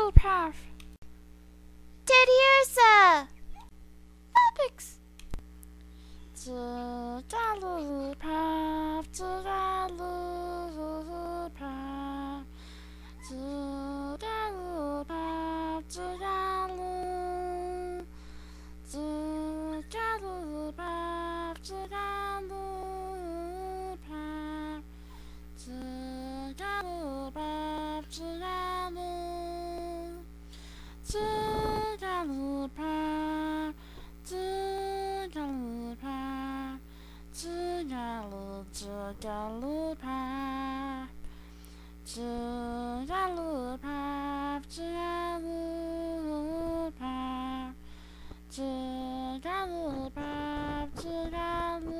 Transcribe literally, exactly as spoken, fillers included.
jigglypuff. Teddy Topics. Jigglypuff, jigglypuff, jigglypuff, jigglypuff, jigglypuff, jigglypuff, jigglypuff, jigglypuff, jigglypuff, jigglypuff, jigglypuff, jigglypuff, jigglypuff, jigglypuff, jigglypuff, jigglypuff,